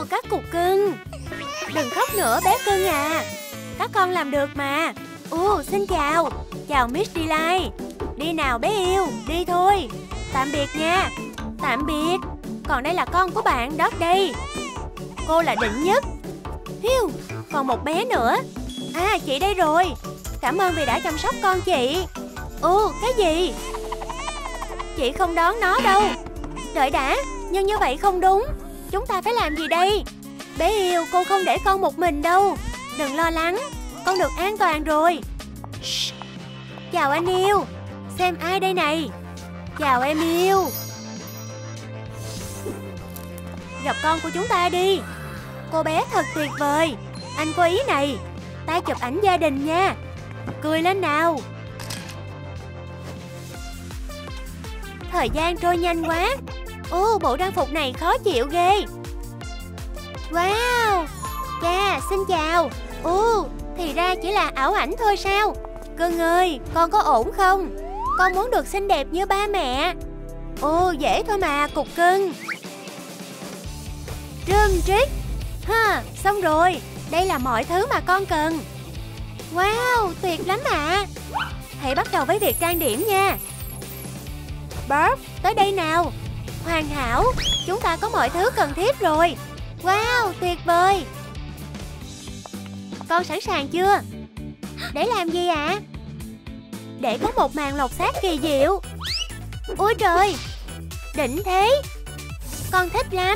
các cục cưng. Đừng khóc nữa bé cưng à. Các con làm được mà. Xin chào. Chào Miss Delight. Đi nào bé yêu, đi thôi. Tạm biệt nha. Tạm biệt. Còn đây là con của bạn đó đây. Cô là đỉnh nhất. Hiu, còn một bé nữa. À, chị đây rồi. Cảm ơn vì đã chăm sóc con chị. Cái gì? Chị không đón nó đâu. Đợi đã, nhưng như vậy không đúng. Chúng ta phải làm gì đây? Bé yêu, cô không để con một mình đâu. Đừng lo lắng, con được an toàn rồi. Shh. Chào anh yêu. Xem ai đây này. Chào em yêu. Gặp con của chúng ta đi. Cô bé thật tuyệt vời. Anh có ý này. Ta chụp ảnh gia đình nha. Cười lên nào. Thời gian trôi nhanh quá. Bộ trang phục này khó chịu ghê. Wow. Chà, xin chào. Thì ra chỉ là ảo ảnh thôi sao? Cưng ơi, con có ổn không? Con muốn được xinh đẹp như ba mẹ. Dễ thôi mà, cục cưng. Trơm trích. Xong rồi. Đây là mọi thứ mà con cần. Wow, tuyệt lắm ạ. Hãy bắt đầu với việc trang điểm nha. Barb, tới đây nào. Hoàn hảo, chúng ta có mọi thứ cần thiết rồi. Wow, tuyệt vời. Con sẵn sàng chưa? Để làm gì ạ? Để có một màn lột xác kỳ diệu. Ôi trời, đỉnh thế. Con thích lắm.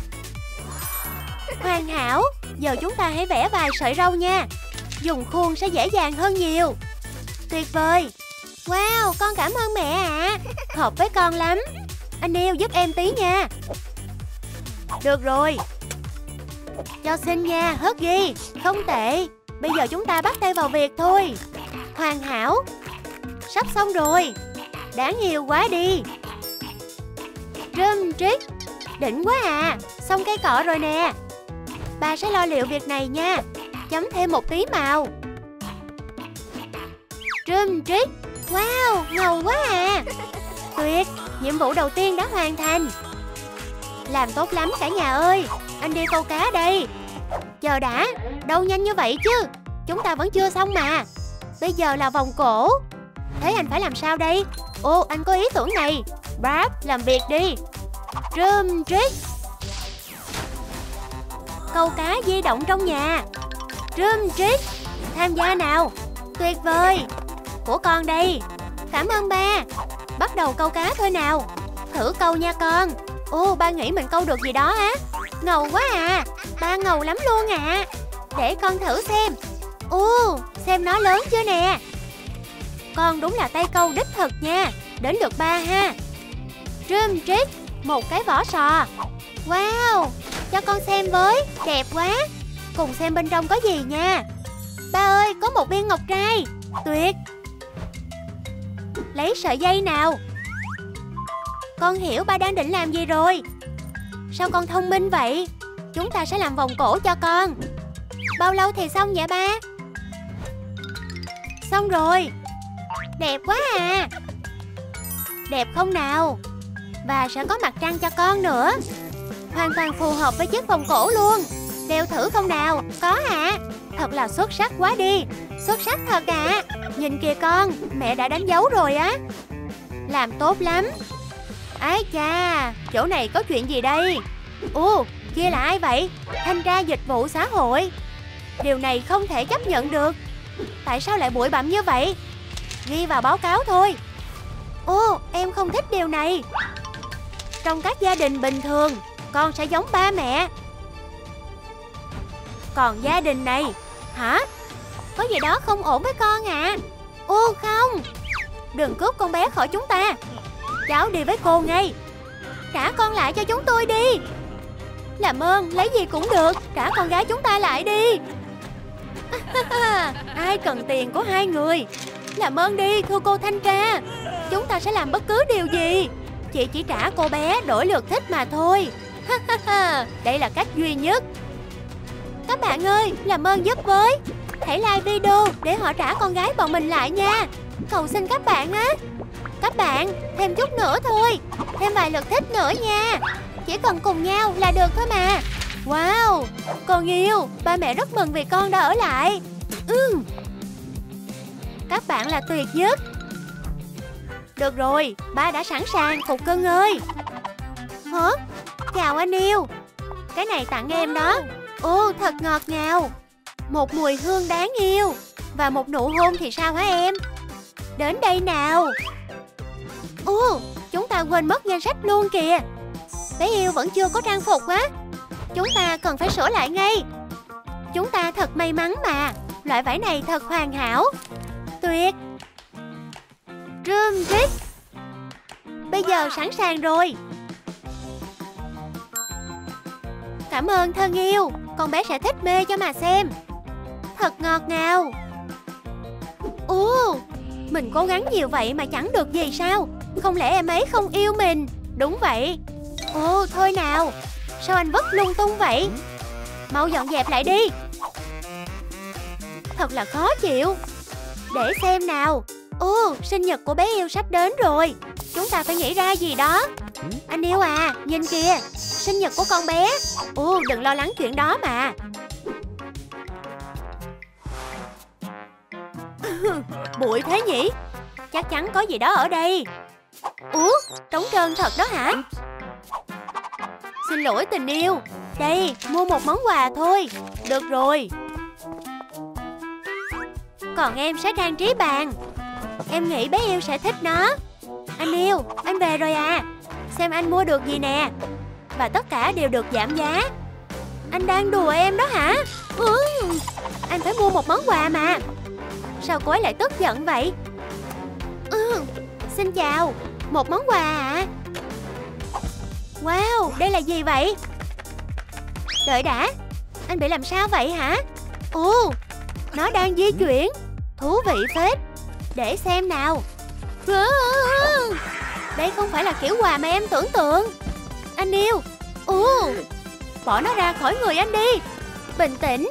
Hoàn hảo, giờ chúng ta hãy vẽ vài sợi râu nha. Dùng khuôn sẽ dễ dàng hơn nhiều. Tuyệt vời. Wow, con cảm ơn mẹ ạ. Hợp với con lắm. Anh yêu giúp em tí nha. Được rồi. Cho xin nha, hớt ghi. Không tệ. Bây giờ chúng ta bắt tay vào việc thôi. Hoàn hảo. Sắp xong rồi. Đáng yêu quá đi. Trơm trích. Đỉnh quá à. Xong cây cọ rồi nè. Bà sẽ lo liệu việc này nha. Chấm thêm một tí màu. Trơm trích. Wow, ngầu quá à. Tuyệt, nhiệm vụ đầu tiên đã hoàn thành. Làm tốt lắm cả nhà ơi. Anh đi câu cá đây. Chờ đã, đâu nhanh như vậy chứ. Chúng ta vẫn chưa xong mà. Bây giờ là vòng cổ. Thế anh phải làm sao đây? Anh có ý tưởng này. Barb, làm việc đi. Trơm trích. Câu cá di động trong nhà. Trơm trích. Tham gia nào. Tuyệt vời. Của con đây. Cảm ơn ba. Bắt đầu câu cá thôi nào. Thử câu nha con. Ba nghĩ mình câu được gì đó á. Ngầu quá à. Ba ngầu lắm luôn ạ. Để con thử xem. Xem nó lớn chưa nè. Con đúng là tay câu đích thực nha. Đến lượt ba ha. Trơm trích. Một cái vỏ sò. Wow, cho con xem với. Đẹp quá. Cùng xem bên trong có gì nha. Ba ơi, có một viên ngọc trai. Tuyệt. Lấy sợi dây nào. Con hiểu ba đang định làm gì rồi. Sao con thông minh vậy? Chúng ta sẽ làm vòng cổ cho con. Bao lâu thì xong vậy ba? Xong rồi. Đẹp quá à. Đẹp không nào? Và sẽ có mặt trăng cho con nữa. Hoàn toàn phù hợp với chiếc vòng cổ luôn. Đeo thử không nào? Có hả? Thật là xuất sắc quá đi. Xuất sắc thật ạ. Nhìn kìa con, mẹ đã đánh dấu rồi á. Làm tốt lắm. Ái cha, chỗ này có chuyện gì đây? Kia là ai vậy? Thanh tra dịch vụ xã hội. Điều này không thể chấp nhận được. Tại sao lại bụi bặm như vậy? Ghi vào báo cáo thôi. Em không thích điều này. Trong các gia đình bình thường, con sẽ giống ba mẹ. Còn gia đình này, hả? Có gì đó không ổn với con ạ. Không. Đừng cướp con bé khỏi chúng ta. Cháu đi với cô ngay. Trả con lại cho chúng tôi đi. Làm ơn, lấy gì cũng được. Trả con gái chúng ta lại đi. Ai cần tiền của hai người? Làm ơn đi, thưa cô thanh tra. Chúng ta sẽ làm bất cứ điều gì. Chị chỉ trả cô bé đổi lượt thích mà thôi. Đây là cách duy nhất. Các bạn ơi, làm ơn giúp với. Hãy like video để họ trả con gái bọn mình lại nha. Cầu xin các bạn á. Các bạn, thêm chút nữa thôi. Thêm vài lượt thích nữa nha. Chỉ cần cùng nhau là được thôi mà. Wow, con yêu, ba mẹ rất mừng vì con đã ở lại. Các bạn là tuyệt nhất. Được rồi, ba đã sẵn sàng, Cục Cưng ơi. Hả? Chào anh yêu. Cái này tặng em đó. Ô, thật ngọt ngào. Một mùi hương đáng yêu. Và một nụ hôn thì sao hả em? Đến đây nào. Ô, chúng ta quên mất danh sách luôn kìa. Bé yêu vẫn chưa có trang phục á. Chúng ta cần phải sửa lại ngay. Chúng ta thật may mắn mà. Loại vải này thật hoàn hảo. Tuyệt. Room trick. Bây giờ sẵn sàng rồi. Cảm ơn thân yêu. Con bé sẽ thích mê cho mà xem. Thật ngọt ngào. Ồ, mình cố gắng nhiều vậy mà chẳng được gì sao? Không lẽ em ấy không yêu mình? Đúng vậy. Ồ, thôi nào. Sao anh vứt lung tung vậy? Mau dọn dẹp lại đi. Thật là khó chịu. Để xem nào. Ồ, sinh nhật của bé yêu sắp đến rồi. Chúng ta phải nghĩ ra gì đó. Anh yêu à, nhìn kìa. Sinh nhật của con bé. Ồ, đừng lo lắng chuyện đó mà. Bụi thế nhỉ? Chắc chắn có gì đó ở đây. Ủa, trống trơn thật đó hả? Xin lỗi tình yêu. Đây, mua một món quà thôi. Được rồi. Còn em sẽ trang trí bàn. Em nghĩ bé yêu sẽ thích nó. Anh yêu, anh về rồi à? Xem anh mua được gì nè. Và tất cả đều được giảm giá. Anh đang đùa em đó hả? Anh phải mua một món quà mà. Sao cô ấy lại tức giận vậy? Xin chào. Một món quà à? Wow, đây là gì vậy? Đợi đã. Anh bị làm sao vậy hả? Ồ, nó đang di chuyển. Thú vị phết. Để xem nào. Đây không phải là kiểu quà mà em tưởng tượng. Anh yêu. Bỏ nó ra khỏi người anh đi. Bình tĩnh.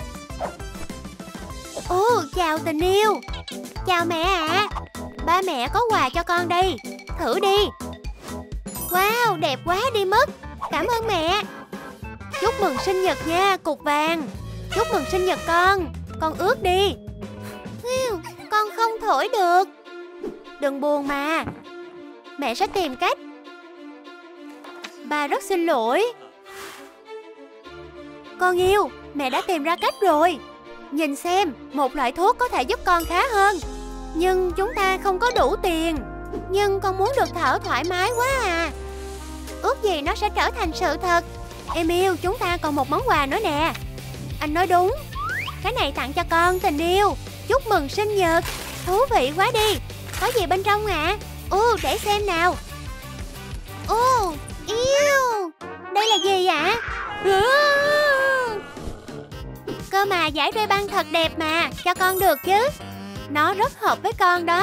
Chào tình yêu. Chào mẹ ạ. Ba mẹ có quà cho con đây. Thử đi. Wow, đẹp quá đi mất. Cảm ơn mẹ. Chúc mừng sinh nhật nha, cục vàng. Chúc mừng sinh nhật con. Con ướt đi. Con không thổi được. Đừng buồn mà. Mẹ sẽ tìm cách. Ba rất xin lỗi. Con yêu, mẹ đã tìm ra cách rồi. Nhìn xem, một loại thuốc có thể giúp con khá hơn. Nhưng chúng ta không có đủ tiền. Nhưng con muốn được thở thoải mái quá à. Ước gì nó sẽ trở thành sự thật. Em yêu, chúng ta còn một món quà nữa nè. Anh nói đúng. Cái này tặng cho con tình yêu. Chúc mừng sinh nhật. Thú vị quá đi. Có gì bên trong ạ? Để xem nào. Yêu. Đây là gì ạ? Cơ mà dải ray băng thật đẹp mà. Cho con được chứ. Nó rất hợp với con đó.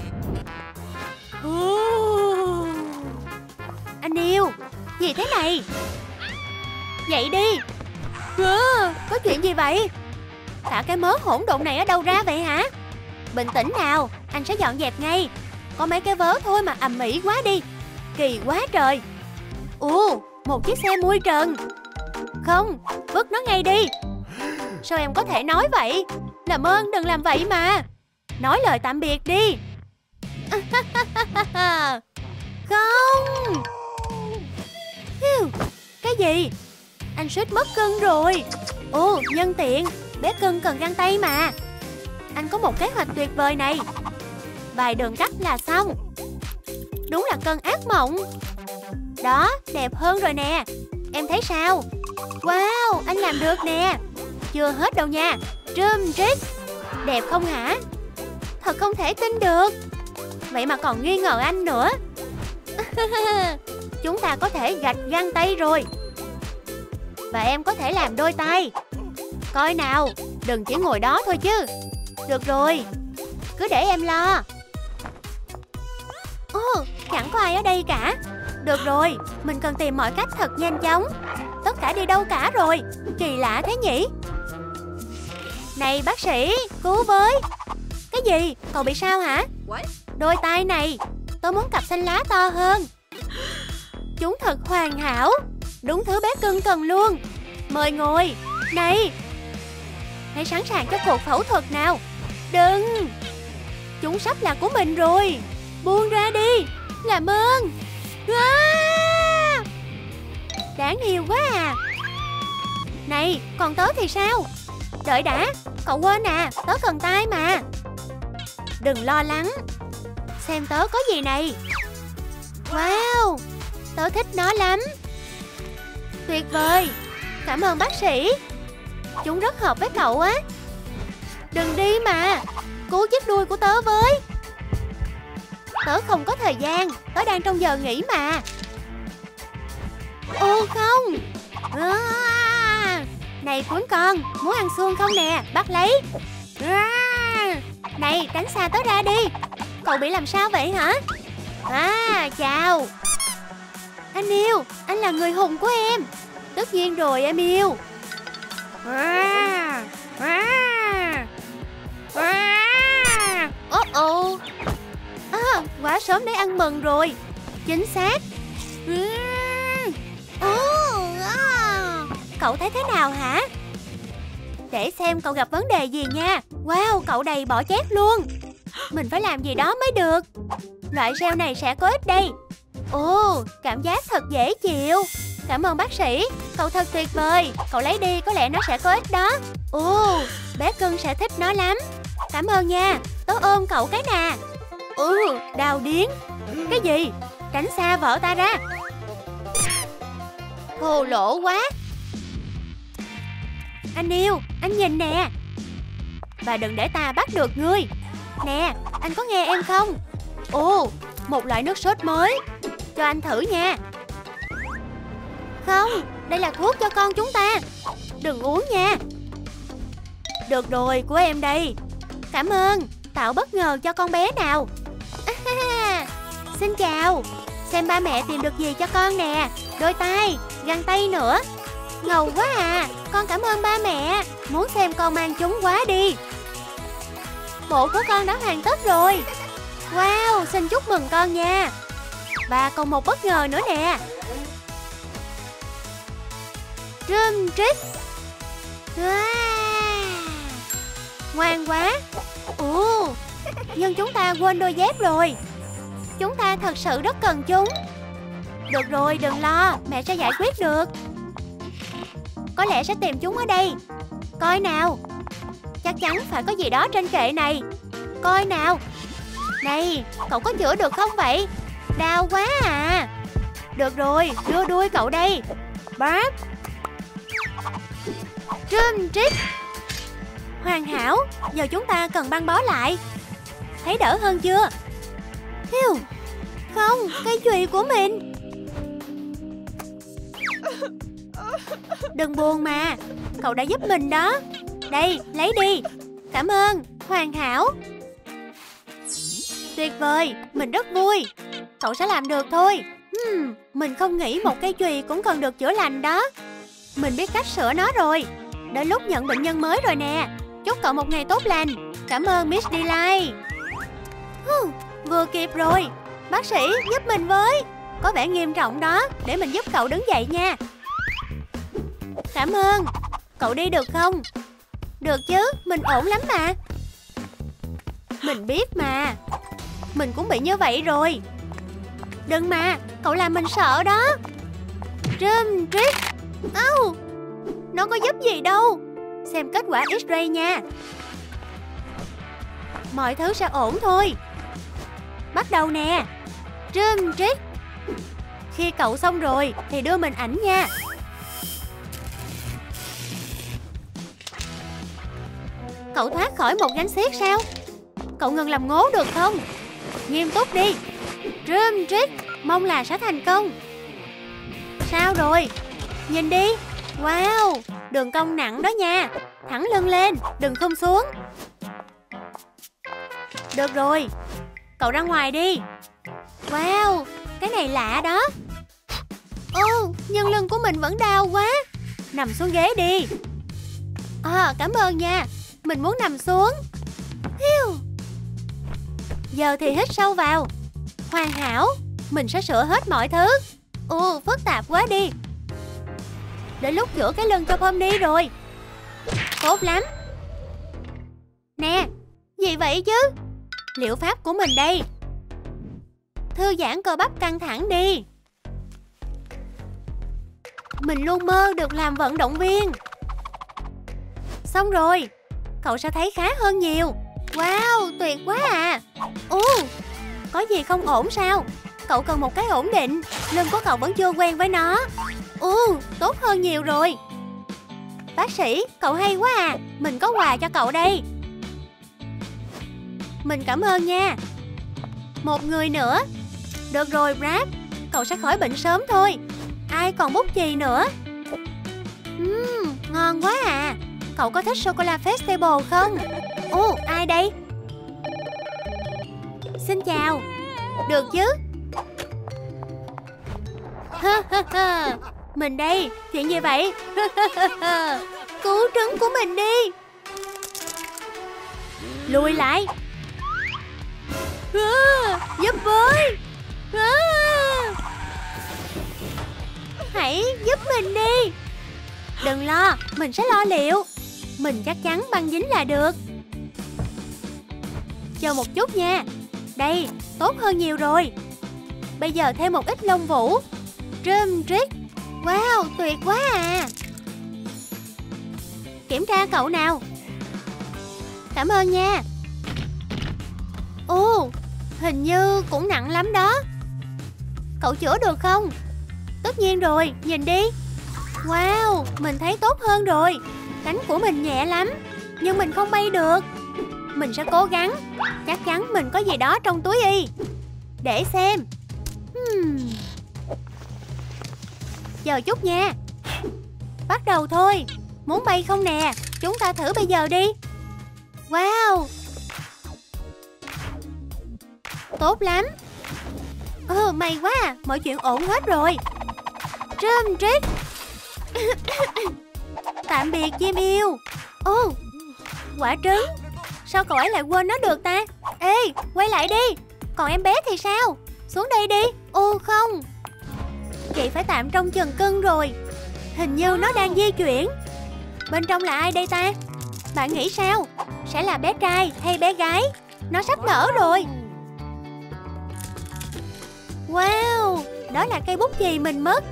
Anh yêu. Gì thế này? Dậy đi. Có chuyện gì vậy? Cả cái mớ hỗn độn này ở đâu ra vậy hả? Bình tĩnh nào. Anh sẽ dọn dẹp ngay. Có mấy cái vớ thôi mà ầm ĩ quá đi. Kỳ quá trời. Một chiếc xe mui trần. Không, vứt nó ngay đi. Sao em có thể nói vậy? Làm ơn đừng làm vậy mà. Nói lời tạm biệt đi. Không. Cái gì? Anh suýt mất cân rồi. Nhân tiện. Bé cưng cần găng tay mà. Anh có một kế hoạch tuyệt vời này. Vài đường cắt là xong. Đúng là cơn ác mộng. Đó, đẹp hơn rồi nè. Em thấy sao? Wow, anh làm được nè. Chưa hết đâu nha. Room trick. Đẹp không hả? Thật không thể tin được. Vậy mà còn nghi ngờ anh nữa. Chúng ta có thể gạch găng tay rồi. Và em có thể làm đôi tay. Coi nào, đừng chỉ ngồi đó thôi chứ. Được rồi, cứ để em lo. Chẳng có ai ở đây cả. Được rồi, mình cần tìm mọi cách thật nhanh chóng. Tất cả đi đâu cả rồi? Kỳ lạ thế nhỉ? Này bác sĩ, cứu với. Cái gì? Cậu bị sao hả? Đôi tay này. Tôi muốn cặp xanh lá to hơn. Chúng thật hoàn hảo. Đúng thứ bé cưng cần luôn. Mời ngồi. Này, hãy sẵn sàng cho cuộc phẫu thuật nào. Đừng. Chúng sắp là của mình rồi. Buông ra đi. Làm ơn. Đáng yêu quá à. Này, còn tớ thì sao? Đợi đã, cậu quên à, tớ cần tay mà. Đừng lo lắng. Xem tớ có gì này. Wow, tớ thích nó lắm. Tuyệt vời. Cảm ơn bác sĩ. Chúng rất hợp với cậu á. Đừng đi mà. Cứu chiếc đuôi của tớ với. Tớ không có thời gian. Tớ đang trong giờ nghỉ mà. Ô không. Này cuốn con, muốn ăn xương không nè, bắt lấy. Này, tránh xa tớ ra đi. Cậu bị làm sao vậy hả? Chào. Anh yêu, anh là người hùng của em. Tất nhiên rồi em yêu. Quá sớm để ăn mừng rồi. Chính xác. Cậu thấy thế nào hả? Để xem cậu gặp vấn đề gì nha. Wow, cậu đầy bỏ chét luôn. Mình phải làm gì đó mới được. Loại gel này sẽ có ích đây. Ồ, cảm giác thật dễ chịu. Cảm ơn bác sĩ, cậu thật tuyệt vời. Cậu lấy đi, có lẽ nó sẽ có ích đó. Ồ, bé cưng sẽ thích nó lắm. Cảm ơn nha, tớ ôm cậu cái nè. Đau điếng. Cái gì? Tránh xa vợ ta ra. Hồ lỗ quá. Anh yêu, anh nhìn nè. Và đừng để ta bắt được ngươi. Nè, anh có nghe em không? Ồ, một loại nước sốt mới. Cho anh thử nha. Không, đây là thuốc cho con chúng ta. Đừng uống nha. Được rồi, của em đây. Cảm ơn, tạo bất ngờ cho con bé nào. Xin chào. Xem ba mẹ tìm được gì cho con nè. Đôi tay, găng tay nữa. Ngầu quá à. Con cảm ơn ba mẹ. Muốn xem con mang chúng quá đi. Bộ của con đã hoàn tất rồi. Wow, xin chúc mừng con nha. Và còn một bất ngờ nữa nè. Drum trick. Ngoan quá. Nhưng chúng ta quên đôi dép rồi. Chúng ta thật sự rất cần chúng. Được rồi, đừng lo, mẹ sẽ giải quyết được. Có lẽ sẽ tìm chúng ở đây. Coi nào. Chắc chắn phải có gì đó trên kệ này. Coi nào. Này, cậu có chữa được không vậy? Đau quá à. Được rồi, đưa đuôi cậu đây. Báp. Drum trick. Hoàn hảo. Giờ chúng ta cần băng bó lại. Thấy đỡ hơn chưa? Hiu. Không, cây chùy của mình. Đừng buồn mà. Cậu đã giúp mình đó. Đây, lấy đi. Cảm ơn, hoàn hảo. Tuyệt vời, mình rất vui. Cậu sẽ làm được thôi. Mình không nghĩ một cây chùy cũng cần được chữa lành đó. Mình biết cách sửa nó rồi. Đến lúc nhận bệnh nhân mới rồi nè. Chúc cậu một ngày tốt lành. Cảm ơn Miss Delight. Vừa kịp rồi. Bác sĩ giúp mình với. Có vẻ nghiêm trọng đó. Để mình giúp cậu đứng dậy nha. Cảm ơn. Cậu đi được không? Được chứ, mình ổn lắm mà. Mình biết mà. Mình cũng bị như vậy rồi. Đừng mà, cậu làm mình sợ đó. Drum trick. Nó có giúp gì đâu. Xem kết quả X-ray nha. Mọi thứ sẽ ổn thôi. Bắt đầu nè. Drum trick. Khi cậu xong rồi thì đưa mình ảnh nha. Cậu thoát khỏi một gánh xiếc sao? Cậu ngừng làm ngố được không? Nghiêm túc đi. Drum trick. Mong là sẽ thành công. Sao rồi? Nhìn đi. Wow, đường cong nặng đó nha. Thẳng lưng lên, đừng khum xuống. Được rồi. Cậu ra ngoài đi. Wow, cái này lạ đó. Nhưng lưng của mình vẫn đau quá. Nằm xuống ghế đi. Cảm ơn nha. Mình muốn nằm xuống. Giờ thì hít sâu vào. Hoàn hảo. Mình sẽ sửa hết mọi thứ. Phức tạp quá đi. Đến lúc chữa cái lưng cho Pomni rồi. Tốt lắm. Nè, gì vậy chứ? Liệu pháp của mình đây. Thư giãn cơ bắp căng thẳng đi. Mình luôn mơ được làm vận động viên. Xong rồi. Cậu sẽ thấy khá hơn nhiều. Wow, tuyệt quá à. Có gì không ổn sao? Cậu cần một cái ổn định. Lưng của cậu vẫn chưa quen với nó. Tốt hơn nhiều rồi. Bác sĩ, cậu hay quá à. Mình có quà cho cậu đây. Mình cảm ơn nha. Một người nữa. Được rồi Brad, cậu sẽ khỏi bệnh sớm thôi. Ai còn bút chì nữa? Ngon quá à. Cậu có thích sô-cô-la Festival không? Ai đây? Xin chào. Được chứ? Mình đây. Chuyện gì vậy? Cứu trứng của mình đi. Lùi lại. Giúp với. Hãy giúp mình đi. Đừng lo, mình sẽ lo liệu. Mình chắc chắn băng dính là được. Chờ một chút nha. Đây, tốt hơn nhiều rồi. Bây giờ thêm một ít lông vũ. Drum trick. Wow, tuyệt quá à. Kiểm tra cậu nào. Cảm ơn nha. Hình như cũng nặng lắm đó. Cậu chữa được không? Tất nhiên rồi, nhìn đi. Wow, mình thấy tốt hơn rồi. Cánh của mình nhẹ lắm. Nhưng mình không bay được. Mình sẽ cố gắng. Chắc chắn mình có gì đó trong túi y. Để xem. Chờ chút nha. Bắt đầu thôi. Muốn bay không nè? Chúng ta thử bây giờ đi. Wow, tốt lắm. May quá, mọi chuyện ổn hết rồi. Drum trick. Tạm biệt chim yêu. Quả trứng. Sao cậu ấy lại quên nó được ta? Ê, quay lại đi. Còn em bé thì sao? Xuống đây đi. Không. Chị phải tạm trông chừng cưng rồi. Hình như nó đang di chuyển. Bên trong là ai đây ta? Bạn nghĩ sao? Sẽ là bé trai hay bé gái? Nó sắp nở rồi. Wow, đó là cây bút chì mình mất.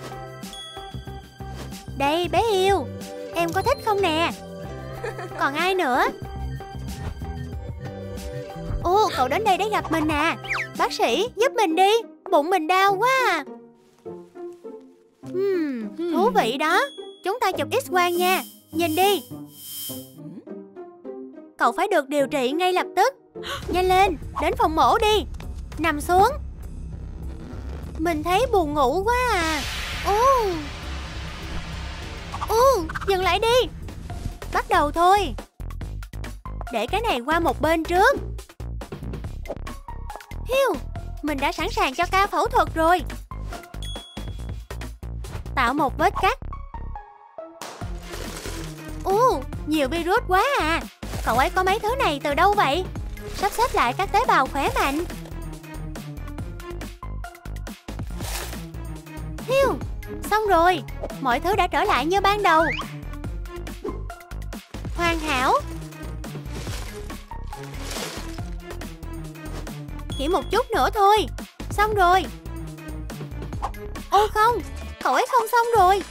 Đây bé yêu. Em có thích không nè? Còn ai nữa? Cậu đến đây để gặp mình à. Bác sĩ, giúp mình đi. Bụng mình đau quá à. Thú vị đó. Chúng ta chụp X-quang nha. Nhìn đi. Cậu phải được điều trị ngay lập tức. Nhanh lên, đến phòng mổ đi. Nằm xuống. Mình thấy buồn ngủ quá à. Dừng lại đi. Bắt đầu thôi. Để cái này qua một bên trước. Mình đã sẵn sàng cho ca phẫu thuật rồi. Tạo một vết cắt. Nhiều virus quá à. Cậu ấy có mấy thứ này từ đâu vậy? Sắp xếp lại các tế bào khỏe mạnh. Xong rồi. Mọi thứ đã trở lại như ban đầu. Hoàn hảo. Chỉ một chút nữa thôi. Xong rồi. Không, cậu ấy không xong rồi.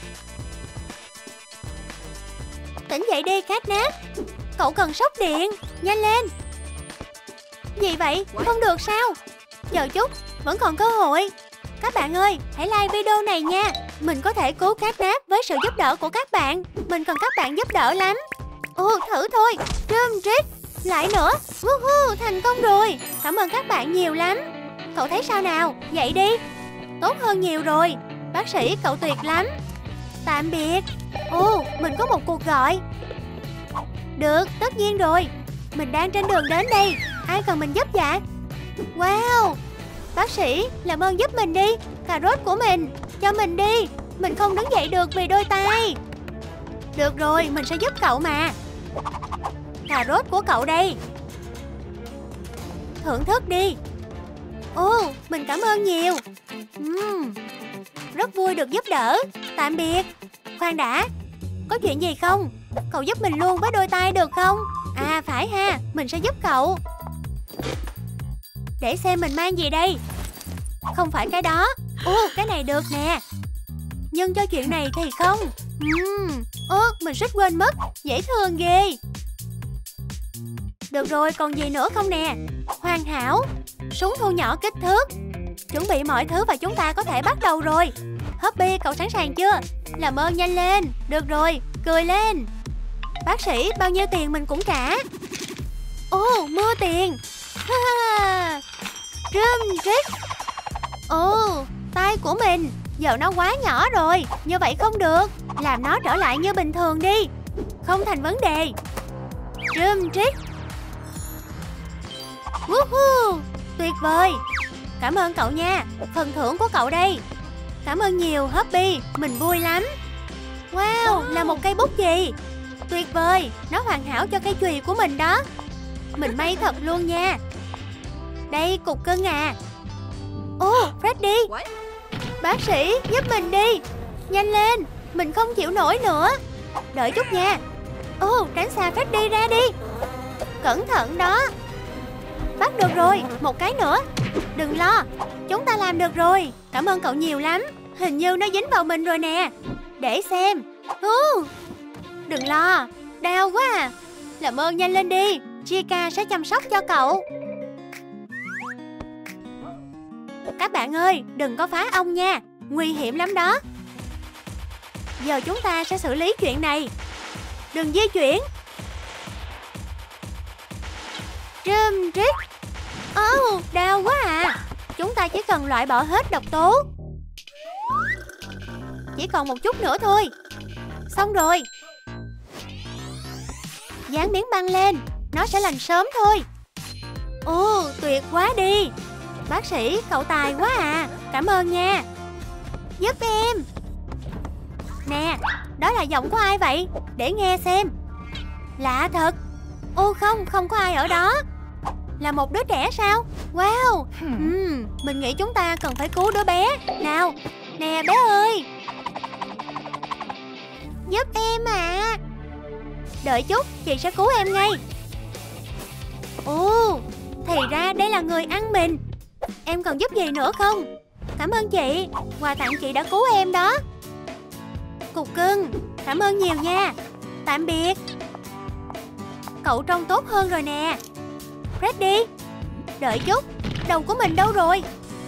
Tỉnh dậy đi Katniss. Cậu cần sốc điện. Nhanh lên. Gì vậy? Không được sao? Chờ chút, vẫn còn cơ hội. Các bạn ơi, hãy like video này nha. Mình có thể cứu Katniss với sự giúp đỡ của các bạn. Mình cần các bạn giúp đỡ lắm. Thử thôi. Drum trick. Lại nữa. Thành công rồi. Cảm ơn các bạn nhiều lắm. Cậu thấy sao nào? Dậy đi. Tốt hơn nhiều rồi. Bác sĩ, cậu tuyệt lắm. Tạm biệt. Mình có một cuộc gọi. Được, tất nhiên rồi. Mình đang trên đường đến đây. Ai cần mình giúp vậy? Wow. Bác sĩ, làm ơn giúp mình đi. Cà rốt của mình. Cho mình đi. Mình không đứng dậy được vì đôi tay. Được rồi, mình sẽ giúp cậu mà. Cà rốt của cậu đây. Thưởng thức đi. Mình cảm ơn nhiều. Rất vui được giúp đỡ. Tạm biệt. Khoan đã, có chuyện gì không? Cậu giúp mình luôn với đôi tay được không? À phải ha, mình sẽ giúp cậu. Để xem mình mang gì đây. Không phải cái đó. Cái này được nè. Nhưng cho chuyện này thì không. Mình suýt quên mất. Dễ thương ghê. Được rồi, còn gì nữa không nè? Hoàn hảo. Súng thu nhỏ kích thước. Chuẩn bị mọi thứ và chúng ta có thể bắt đầu rồi. Hoppy, cậu sẵn sàng chưa? Làm ơn nhanh lên. Được rồi, cười lên. Bác sĩ, bao nhiêu tiền mình cũng trả. Mưa tiền. Drum trick. Tay của mình. Giờ nó quá nhỏ rồi. Như vậy không được. Làm nó trở lại như bình thường đi. Không thành vấn đề. Drum trick. Woohoo, tuyệt vời. Cảm ơn cậu nha. Phần thưởng của cậu đây. Cảm ơn nhiều Hoppy, mình vui lắm. Wow, là một cây bút chì. Tuyệt vời, nó hoàn hảo cho cây chùy của mình đó. Mình may thật luôn nha. Đây, cục cưng à. Freddy. Bác sĩ, giúp mình đi. Nhanh lên, mình không chịu nổi nữa. Đợi chút nha. Tránh xa Freddy ra đi. Cẩn thận đó. Bắt được rồi, một cái nữa. Đừng lo, chúng ta làm được rồi. Cảm ơn cậu nhiều lắm. Hình như nó dính vào mình rồi nè. Để xem. Đừng lo, đau quá à. Làm ơn nhanh lên đi. Chica sẽ chăm sóc cho cậu. Các bạn ơi, đừng có phá ong nha. Nguy hiểm lắm đó. Giờ chúng ta sẽ xử lý chuyện này. Đừng di chuyển. Drum trick. Đau quá à. Chúng ta chỉ cần loại bỏ hết độc tố. Chỉ còn một chút nữa thôi. Xong rồi. Dán miếng băng lên. Nó sẽ lành sớm thôi. Tuyệt quá đi. Bác sĩ, cậu tài quá à. Cảm ơn nha. Giúp em. Nè, đó là giọng của ai vậy? Để nghe xem. Lạ thật. Không có ai ở đó. Là một đứa trẻ sao? Wow. Mình nghĩ chúng ta cần phải cứu đứa bé. Nào, nè bé ơi. Giúp em à. Đợi chút, chị sẽ cứu em ngay. Thì ra đây là người ăn mình. Em còn giúp gì nữa không? Cảm ơn chị. Quà tặng chị đã cứu em đó. Cục cưng, cảm ơn nhiều nha. Tạm biệt. Cậu trông tốt hơn rồi nè. Freddy, đợi chút. Đầu của mình đâu rồi?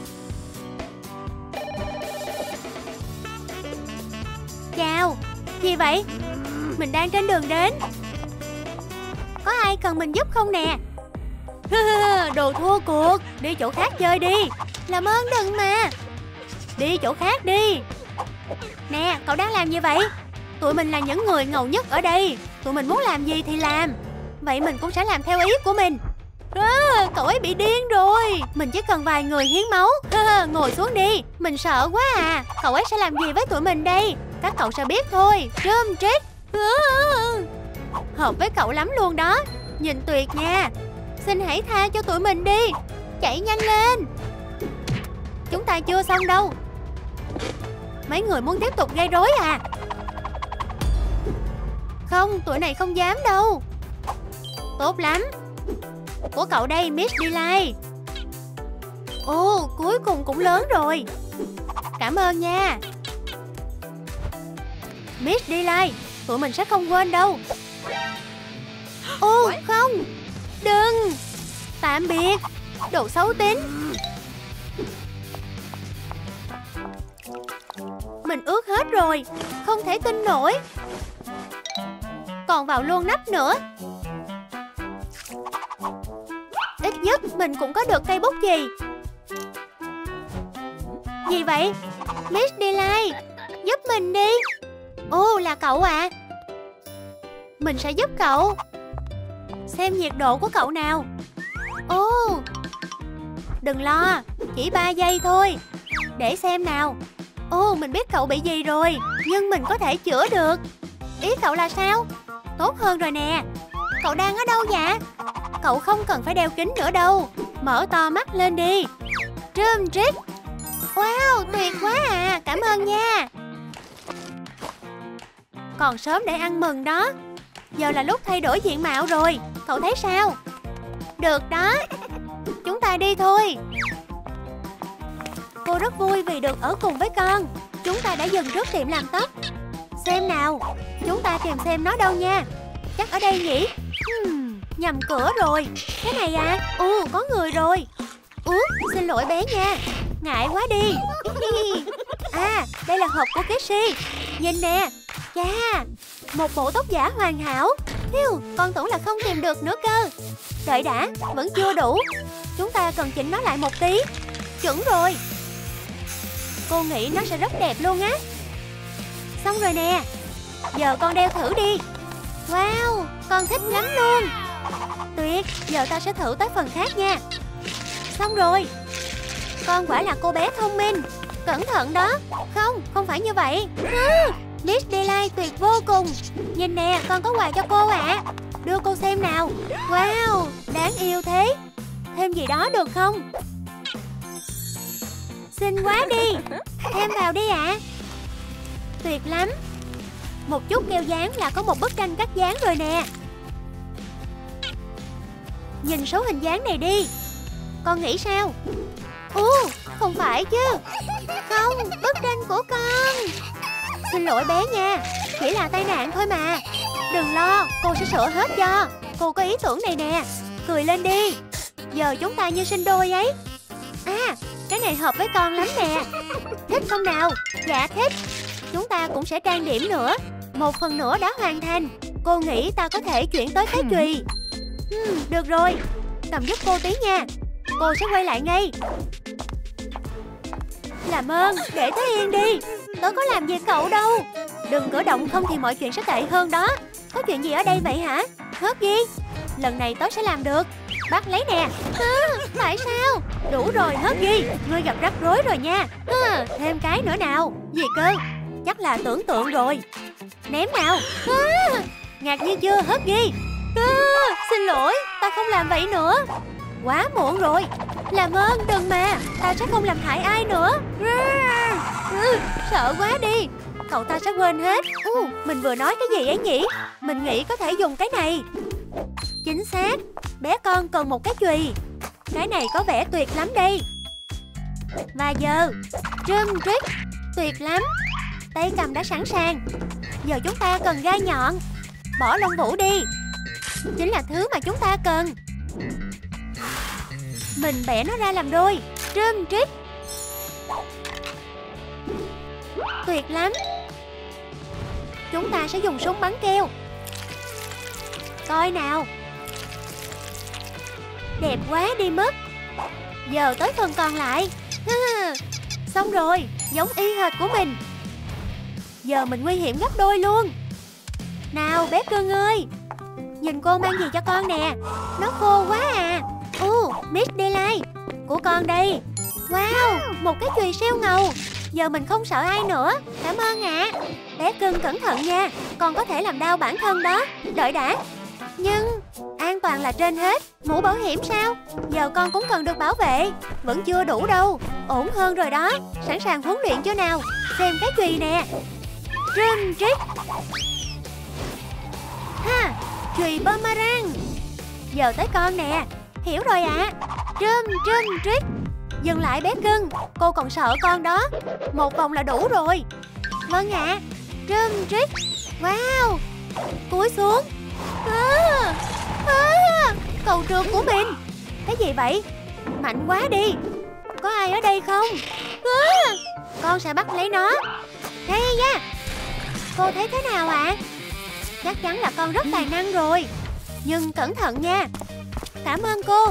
Chào. Gì vậy? Mình đang trên đường đến. Có ai cần mình giúp không nè? Đồ thua cuộc. Đi chỗ khác chơi đi. Làm ơn đừng mà. Đi chỗ khác đi. Nè, cậu đang làm gì vậy? Tụi mình là những người ngầu nhất ở đây. Tụi mình muốn làm gì thì làm. Vậy mình cũng sẽ làm theo ý của mình. Cậu ấy bị điên rồi. Mình chỉ cần vài người hiến máu. Ngồi xuống đi. Mình sợ quá à. Cậu ấy sẽ làm gì với tụi mình đây? Các cậu sẽ biết thôi. Drum trick. Hợp với cậu lắm luôn đó. Nhìn tuyệt nha. Xin hãy tha cho tụi mình đi. Chạy nhanh lên. Chúng ta chưa xong đâu. Mấy người muốn tiếp tục gây rối à? Không, tụi này không dám đâu. Tốt lắm. Của cậu đây, Miss Delight. Cuối cùng cũng lớn rồi. Cảm ơn nha. Miss Delight, tụi mình sẽ không quên đâu. Không. Đừng. Tạm biệt. Đồ xấu tính. Mình ướt hết rồi. Không thể tin nổi. Còn vào luôn nắp nữa. Ít nhất mình cũng có được cây bút chì. Gì vậy? Miss Delight, giúp mình đi. Là cậu à? Mình sẽ giúp cậu. Xem nhiệt độ của cậu nào. Đừng lo, chỉ 3 giây thôi. Để xem nào. Mình biết cậu bị gì rồi. Nhưng mình có thể chữa được. Ý cậu là sao? Tốt hơn rồi nè. Cậu đang ở đâu vậy? Cậu không cần phải đeo kính nữa đâu. Mở to mắt lên đi. Drum trick. Wow, tuyệt quá à. Cảm ơn nha. Còn sớm để ăn mừng đó. Giờ là lúc thay đổi diện mạo rồi. Cậu thấy sao? Được đó. Chúng ta đi thôi. Cô rất vui vì được ở cùng với con. Chúng ta đã dừng trước tiệm làm tóc. Xem nào. Chúng ta tìm xem nó đâu nha. Chắc ở đây nhỉ? Nhầm cửa rồi. Cái này à? Có người rồi. Xin lỗi bé nha. Ngại quá đi. À, đây là hộp của Kissy. Nhìn nè. Chà, một bộ tóc giả hoàn hảo. Con tưởng là không tìm được nữa cơ. Đợi đã, vẫn chưa đủ. Chúng ta cần chỉnh nó lại một tí. Chuẩn rồi. Cô nghĩ nó sẽ rất đẹp luôn á. Xong rồi nè. Giờ con đeo thử đi. Wow, con thích lắm luôn. Tuyệt, giờ ta sẽ thử tới phần khác nha. Xong rồi. Con quả là cô bé thông minh. Cẩn thận đó. Không phải như vậy. Miss Delight tuyệt vô cùng. Nhìn nè, con có quà cho cô ạ. Đưa cô xem nào. Wow, đáng yêu thế. Thêm gì đó được không? Xinh quá đi. Thêm vào đi ạ. Tuyệt lắm. Một chút keo dán là có một bức tranh cắt dán rồi nè. Nhìn số hình dáng này đi. Con nghĩ sao? Không phải chứ. Không, bức tranh của con. Xin lỗi bé nha. Chỉ là tai nạn thôi mà. Đừng lo, cô sẽ sửa hết cho. Cô có ý tưởng này nè. Cười lên đi. Giờ chúng ta như sinh đôi ấy. À, cái này hợp với con lắm nè. Thích không nào? Dạ thích. Chúng ta cũng sẽ trang điểm nữa. Một phần nữa đã hoàn thành. Cô nghĩ ta có thể chuyển tới cái chùy. Được rồi. Cầm giúp cô tí nha. Cô sẽ quay lại ngay. Làm ơn, để tớ yên đi. Tớ có làm gì cậu đâu. Đừng cử động không thì mọi chuyện sẽ tệ hơn đó. Có chuyện gì ở đây vậy hả? Hớp gì? Lần này tớ sẽ làm được. Bắt lấy nè. Tại sao? Đủ rồi hớp gì. Ngươi gặp rắc rối rồi nha. Thêm cái nữa nào. Gì cơ? Chắc là tưởng tượng rồi. Ném nào. Ngạc nhiên chưa hớp gì? Xin lỗi, ta không làm vậy nữa. Quá muộn rồi. Làm ơn đừng mà. Ta sẽ không làm hại ai nữa. Sợ quá đi. Cậu ta sẽ quên hết. Mình vừa nói cái gì ấy nhỉ? Mình nghĩ có thể dùng cái này. Chính xác. Bé con cần một cái chùy. Cái này có vẻ tuyệt lắm đây. Và giờ Drum trick. Tuyệt lắm. Tay cầm đã sẵn sàng. Giờ chúng ta cần gai nhọn. Bỏ lông vũ đi. Chính là thứ mà chúng ta cần. Mình bẻ nó ra làm đôi. Drum trick. Tuyệt lắm. Chúng ta sẽ dùng súng bắn keo. Coi nào. Đẹp quá đi mất. Giờ tới phần còn lại. Xong rồi. Giống y hệt của mình. Giờ mình nguy hiểm gấp đôi luôn. Nào bé cưng ơi. Nhìn cô mang gì cho con nè. Nó khô quá à. Miss Delight. Của con đây. Wow, một cái chùy siêu ngầu. Giờ mình không sợ ai nữa. Cảm ơn ạ. Bé cưng cẩn thận nha. Con có thể làm đau bản thân đó. Đợi đã. Nhưng an toàn là trên hết. Mũ bảo hiểm sao? Giờ con cũng cần được bảo vệ. Vẫn chưa đủ đâu. Ổn hơn rồi đó. Sẵn sàng huấn luyện chưa nào? Xem cái chùy nè. Drum trick. Ha, chùy boomerang. Giờ tới con nè. Hiểu rồi ạ. Drum trick. Dừng lại bé cưng. Cô còn sợ con đó. Một vòng là đủ rồi. Vâng ạ. Drum trick. Wow. Cúi xuống. Cầu trượt của mình. Cái gì vậy? Mạnh quá đi. Có ai ở đây không? Con sẽ bắt lấy nó. Hey nha. Cô thấy thế nào ạ? Chắc chắn là con rất tài năng rồi. Nhưng cẩn thận nha. Cảm ơn cô.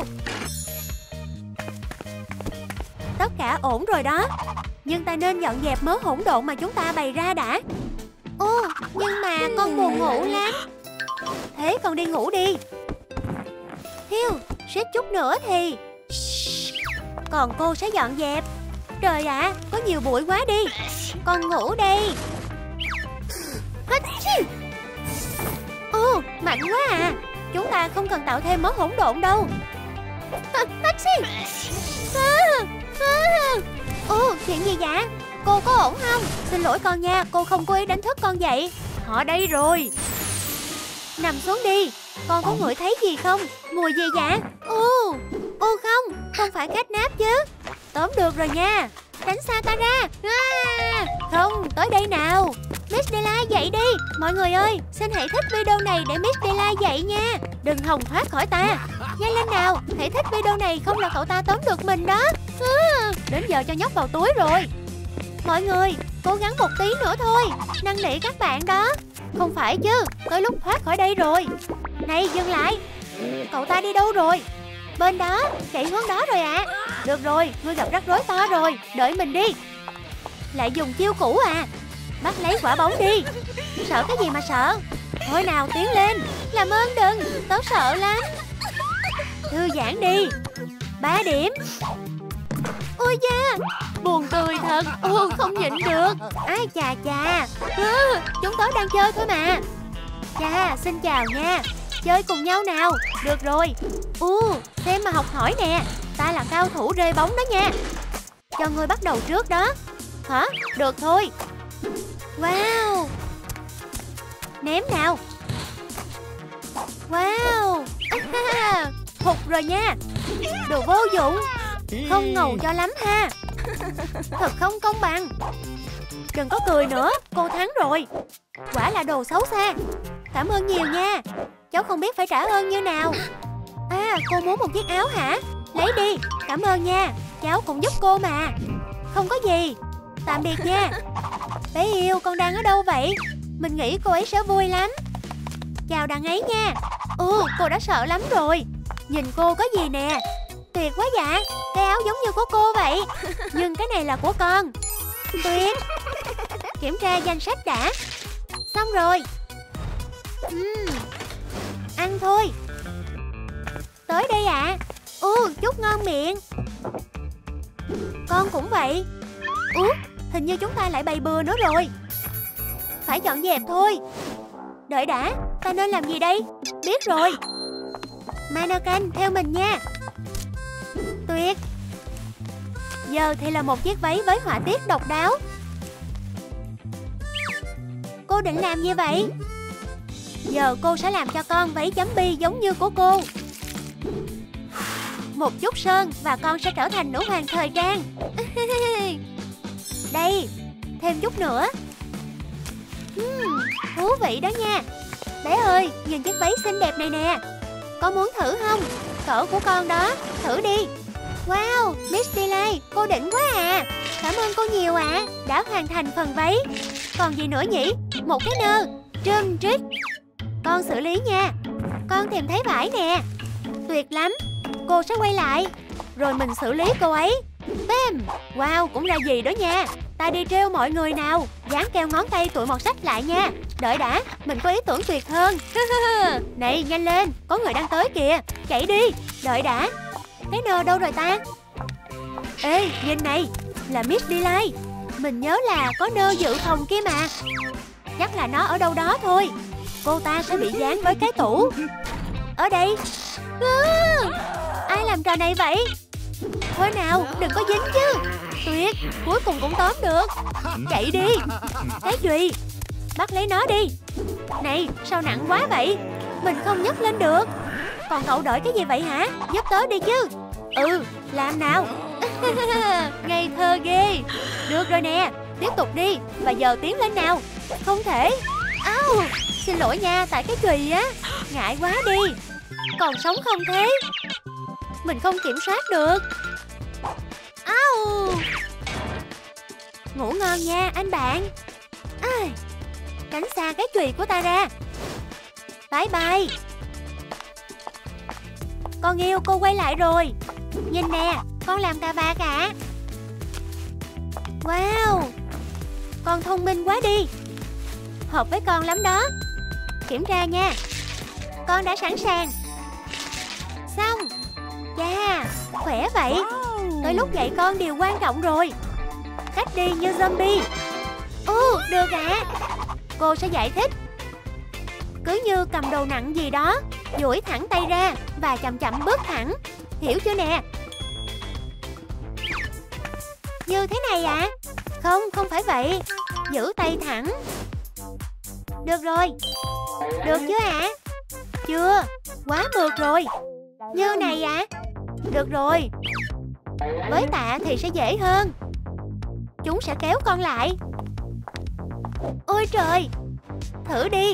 Tất cả ổn rồi đó. Nhưng ta nên dọn dẹp mớ hỗn độn mà chúng ta bày ra đã. Nhưng mà con buồn ngủ lắm. Thế con đi ngủ đi. Suýt chút nữa thì. Còn cô sẽ dọn dẹp. Trời ạ, có nhiều bụi quá đi. Con ngủ đây. Mạnh quá à. Chúng ta không cần tạo thêm mớ hỗn độn đâu. Chuyện gì vậy? Cô có ổn không? Xin lỗi con nha, cô không cố ý đánh thức con vậy. Họ đây rồi. Nằm xuống đi. Con có ngửi thấy gì không? Mùi gì vậy? Ô không phải catnap chứ. Tóm được rồi nha. Tránh xa ta ra. Không, tới đây nào. Miss Delight dậy đi. Mọi người ơi, xin hãy thích video này để Miss Delight dậy nha. Đừng hòng thoát khỏi ta. Nhanh lên nào, hãy thích video này không là cậu ta tóm được mình đó. Đến giờ cho nhóc vào túi rồi. Mọi người, cố gắng một tí nữa thôi. Năn nỉ các bạn đó. Không phải chứ, tới lúc thoát khỏi đây rồi. Này, dừng lại. Cậu ta đi đâu rồi? Bên đó, chạy hướng đó rồi ạ. Được rồi, ngươi gặp rắc rối to rồi. Đợi mình đi. Lại dùng chiêu cũ à? Bắt lấy quả bóng đi. Sợ cái gì mà sợ? Thôi nào, tiến lên. Làm ơn đừng, tớ sợ lắm. Thư giãn đi. 3 điểm. Ôi da, buồn cười thật. Không nhịn được. Ai chà chà. Chúng tớ đang chơi thôi mà. Chà, xin chào nha. Chơi cùng nhau nào. Được rồi. Xem mà học hỏi nè. Ta là cao thủ rê bóng đó nha. Cho ngươi bắt đầu trước đó. Hả? Được thôi. Wow. Ném nào. Wow. Hụt rồi nha. Đồ vô dụng. Không ngầu cho lắm ha. Thật không công bằng. Đừng có cười nữa. Cô thắng rồi. Quả là đồ xấu xa. Cảm ơn nhiều nha. Cháu không biết phải trả ơn như nào. Cô muốn một chiếc áo hả? Lấy đi. Cảm ơn nha. Cháu cũng giúp cô mà. Không có gì. Tạm biệt nha. Bé yêu, con đang ở đâu vậy? Mình nghĩ cô ấy sẽ vui lắm. Chào đằng ấy nha. Cô đã sợ lắm rồi. Nhìn cô có gì nè. Tuyệt quá dạ. Cái áo giống như của cô vậy. Nhưng cái này là của con. Tuyệt. Kiểm tra danh sách đã. Xong rồi. Ăn thôi. Tới đây ạ. Chúc ngon miệng. Con cũng vậy. Hình như chúng ta lại bày bừa nữa rồi. Phải dọn dẹp thôi. Đợi đã, ta nên làm gì đây? Biết rồi. Mannequin theo mình nha. Tuyệt. Giờ thì là một chiếc váy với họa tiết độc đáo. Cô định làm như vậy? Giờ cô sẽ làm cho con váy chấm bi giống như của cô. Một chút sơn và con sẽ trở thành nữ hoàng thời trang. Đây, thêm chút nữa. Thú vị đó nha. Bé ơi, nhìn chiếc váy xinh đẹp này nè. Có muốn thử không? Cỡ của con đó, thử đi. Wow, Miss Delight, cô đỉnh quá à. Cảm ơn cô nhiều ạ. Đã hoàn thành phần váy. Còn gì nữa nhỉ? Một cái nơ. Trơm trích. Con xử lý nha. Con thèm thấy vải nè. Tuyệt lắm. Cô sẽ quay lại. Rồi mình xử lý cô ấy. Bam. Wow, cũng ra gì đó nha. Ta đi trêu mọi người nào. Dán keo ngón tay tụi mọt sách lại nha. Đợi đã, mình có ý tưởng tuyệt hơn. Này, nhanh lên. Có người đang tới kìa. Chạy đi. Đợi đã. Cái nơ đâu rồi ta? Ê, nhìn này. Là Miss Delight. Mình nhớ là có nơ dự phòng kia mà. Chắc là nó ở đâu đó thôi. Cô ta sẽ bị dán với cái tủ. Ở đây. Ai làm trò này vậy? Thôi nào, đừng có dính chứ. Tuyệt, cuối cùng cũng tóm được. Chạy đi. Cái chùy. Bắt lấy nó đi. Này, sao nặng quá vậy? Mình không nhấc lên được. Còn cậu đợi cái gì vậy hả? Giúp tớ đi chứ. Làm nào. Ngây thơ ghê. Được rồi nè, tiếp tục đi. Và giờ tiến lên nào. Không thể. Xin lỗi nha, tại cái chùy á. Ngại quá đi. Còn sống không thế? Mình không kiểm soát được. Ngủ ngon nha anh bạn. Tránh xa cái chùy của ta ra. Bye bye. Con yêu, cô quay lại rồi. Nhìn nè, con làm cà vạt ạ. Wow, con thông minh quá đi. Hợp với con lắm đó. Kiểm tra nha. Con đã sẵn sàng. Xong. Chà, khỏe vậy. Tới lúc dạy con điều quan trọng rồi. Cách đi như zombie. Được ạ. Cô sẽ giải thích. Cứ như cầm đồ nặng gì đó, duỗi thẳng tay ra và chậm chậm bước thẳng. Hiểu chưa nè? Như thế này ạ? Không phải vậy. Giữ tay thẳng. Được rồi. Được chưa ạ? Chưa. Quá mượt rồi. Như này ạ. Được rồi. Với Tạ thì sẽ dễ hơn. Chúng sẽ kéo con lại. Ôi trời. Thử đi.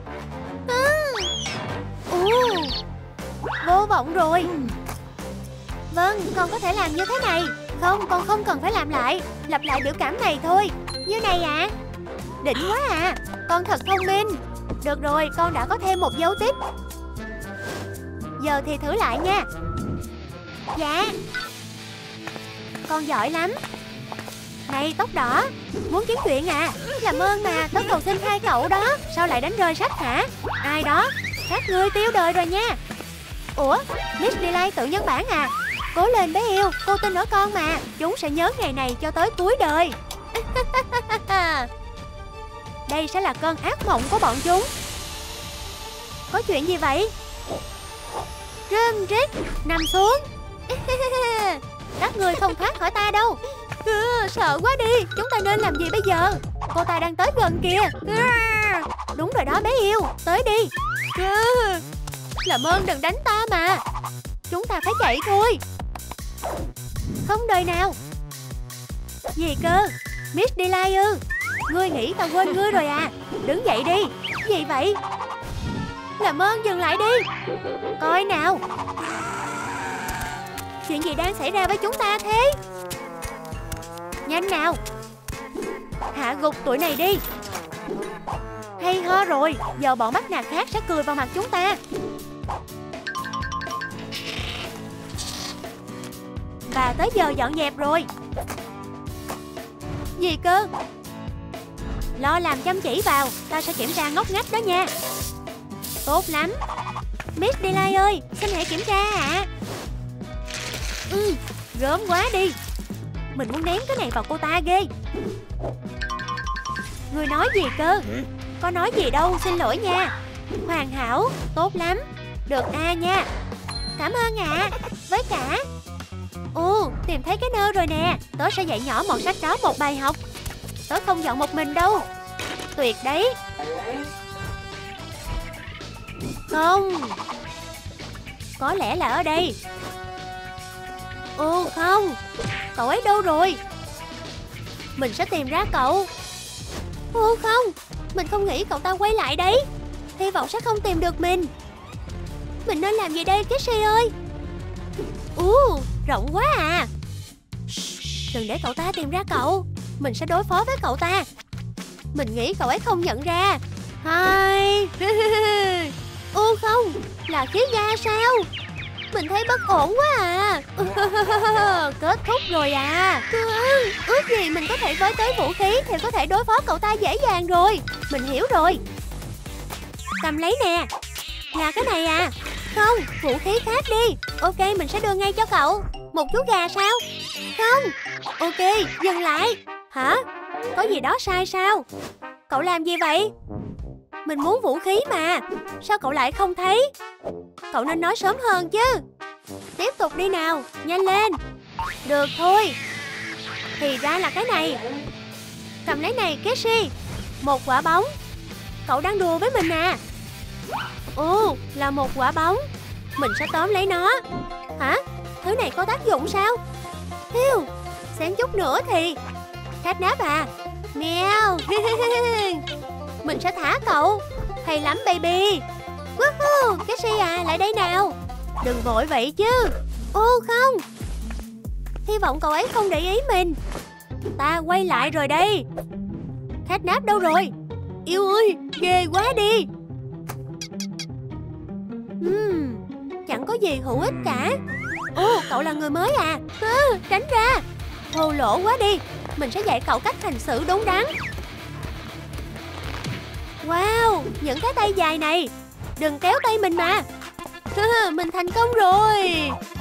Vô vọng rồi. Vâng, con có thể làm như thế này. Không, con không cần phải làm lại. Lặp lại biểu cảm này thôi. Như này ạ. Đỉnh quá à. Con thật thông minh. Được rồi, con đã có thêm một dấu tích. Giờ thì thử lại nha. Dạ. Con giỏi lắm. Này tóc đỏ, muốn kiếm chuyện à? Làm ơn mà, tớ cầu xin hai cậu đó. Sao lại đánh rơi sách hả? Ai đó? Các ngươi tiêu đời rồi nha. Ủa, Miss Delight tự nhân bản à? Cố lên bé yêu, cô tin ở con mà. Chúng sẽ nhớ ngày này cho tới cuối đời. Đây sẽ là cơn ác mộng của bọn chúng. Có chuyện gì vậy? Rơm rít, nằm xuống. Các người không thoát khỏi ta đâu. Sợ quá đi, chúng ta nên làm gì bây giờ? Cô ta đang tới gần kìa. Đúng rồi đó bé yêu, tới đi. Làm ơn đừng đánh ta mà. Chúng ta phải chạy thôi. Không đời nào. Gì cơ? Miss Delight ư? Ngươi nghĩ tao quên ngươi rồi à? Đứng dậy đi. Gì vậy? Làm ơn dừng lại đi. Coi nào. Chuyện gì đang xảy ra với chúng ta thế? Nhanh nào. Hạ gục tụi này đi. Hay ho rồi. Giờ bọn bắt nạt khác sẽ cười vào mặt chúng ta. Và tới giờ dọn dẹp rồi. Gì cơ? Lo làm chăm chỉ vào. Ta sẽ kiểm tra ngóc ngách đó nha. Tốt lắm. Miss Delight ơi, xin hãy kiểm tra ạ. Gớm quá đi. Mình muốn ném cái này vào cô ta ghê. Người nói gì cơ? Có nói gì đâu, xin lỗi nha. Hoàn hảo, tốt lắm. Được A nha. Cảm ơn ạ. Với cả tìm thấy cái nơ rồi nè. Tớ sẽ dạy nhỏ một sách đó một bài học. Tớ không dọn một mình đâu. Tuyệt đấy. Không. Có lẽ là ở đây. Không. Cậu ấy đâu rồi? Mình sẽ tìm ra cậu. Không. Mình không nghĩ cậu ta quay lại đấy. Hy vọng sẽ không tìm được mình. Mình nên làm gì đây Cassie ơi? Rộng quá à. Đừng để cậu ta tìm ra cậu. Mình sẽ đối phó với cậu ta. Mình nghĩ cậu ấy không nhận ra. Hai. Không. Là khí ga sao? Mình thấy bất ổn quá à. Kết thúc rồi à. Ước gì mình có thể với tới vũ khí thì có thể đối phó cậu ta dễ dàng rồi. Mình hiểu rồi. Cầm lấy nè. Là cái này à? Không, vũ khí khác đi. Ok, mình sẽ đưa ngay cho cậu. Một chú gà sao? Không. Ok, dừng lại. Hả? Có gì đó sai sao? Cậu làm gì vậy? Mình muốn vũ khí mà. Sao cậu lại không thấy? Cậu nên nói sớm hơn chứ. Tiếp tục đi nào, nhanh lên. Được thôi. Thì ra là cái này. Cầm lấy này Cassie. Một quả bóng. Cậu đang đùa với mình à? Là một quả bóng. Mình sẽ tóm lấy nó. Hả? Thứ này có tác dụng sao? Hiu, xém chút nữa thì. Catnap à? Mèo. Mình sẽ thả cậu. Hay lắm baby. Woohoo, Cassie à, lại đây nào. Đừng vội vậy chứ. Không. Hy vọng cậu ấy không để ý mình. Ta quay lại rồi đây. Catnap đâu rồi? Yêu ơi, ghê quá đi. Chẳng có gì hữu ích cả. Cậu là người mới à? Tránh ra. Thô lỗ quá đi. Mình sẽ dạy cậu cách hành xử đúng đắn. Wow, những cái tay dài này. Đừng kéo tay mình mà. Mình thành công rồi.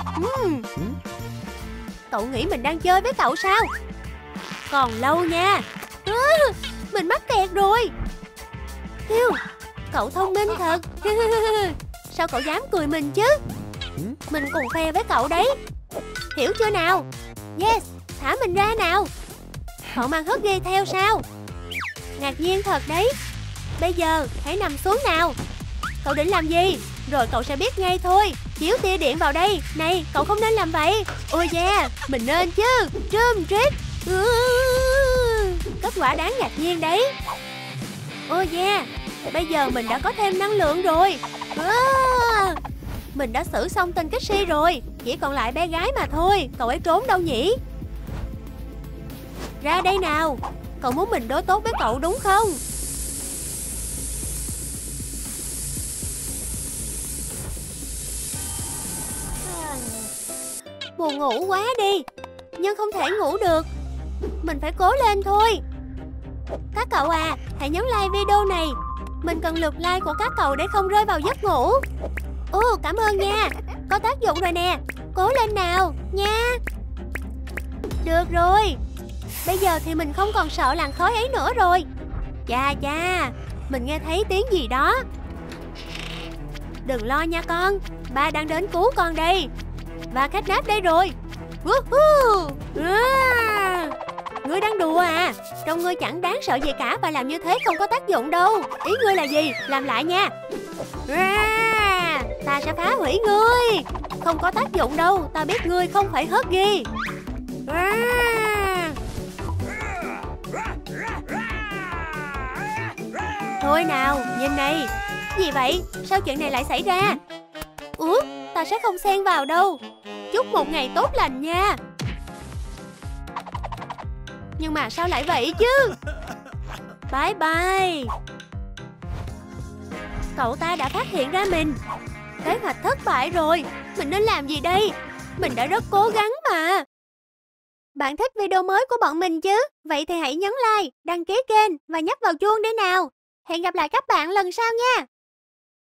Cậu nghĩ mình đang chơi với cậu sao? Còn lâu nha. Mình mắc kẹt rồi. Hiu, cậu thông minh thật. Sao cậu dám cười mình chứ? Mình cùng phe với cậu đấy. Hiểu chưa nào? Yes, thả mình ra nào. Cậu mang hớt ghi theo sao? Ngạc nhiên thật đấy. Bây giờ hãy nằm xuống nào. Cậu định làm gì? Rồi cậu sẽ biết ngay thôi. Chiếu tia điện vào đây. Này, cậu không nên làm vậy. Ôi yeah, mình nên chứ. Trơm trích. Kết quả đáng ngạc nhiên đấy. Ôi yeah, bây giờ mình đã có thêm năng lượng rồi. Mình đã xử xong tên Kixi rồi. Chỉ còn lại bé gái mà thôi. Cậu ấy trốn đâu nhỉ? Ra đây nào. Cậu muốn mình đối tốt với cậu đúng không? Buồn ngủ quá đi. Nhưng không thể ngủ được. Mình phải cố lên thôi. Các cậu à, hãy nhấn like video này. Mình cần lượt like của các cậu để không rơi vào giấc ngủ. Cảm ơn nha. Có tác dụng rồi nè. Cố lên nào, nha. Được rồi. Bây giờ thì mình không còn sợ làn khói ấy nữa rồi. Chà chà, mình nghe thấy tiếng gì đó. Đừng lo nha con. Ba đang đến cứu con đây. Và Catnap đây rồi. Ngươi đang đùa à? Trông ngươi chẳng đáng sợ gì cả. Và làm như thế không có tác dụng đâu. Ý ngươi là gì? Làm lại nha. Ta sẽ phá hủy ngươi. Không có tác dụng đâu. Ta biết ngươi không phải Huggy. Thôi nào, nhìn này. Gì vậy? Sao chuyện này lại xảy ra? Ta sẽ không xen vào đâu. Chúc một ngày tốt lành nha. Nhưng mà sao lại vậy chứ? Bye bye. Cậu ta đã phát hiện ra mình. Kế hoạch thất bại rồi. Mình nên làm gì đây? Mình đã rất cố gắng mà. Bạn thích video mới của bọn mình chứ? Vậy thì hãy nhấn like, đăng ký kênh và nhấp vào chuông để nào. Hẹn gặp lại các bạn lần sau nha.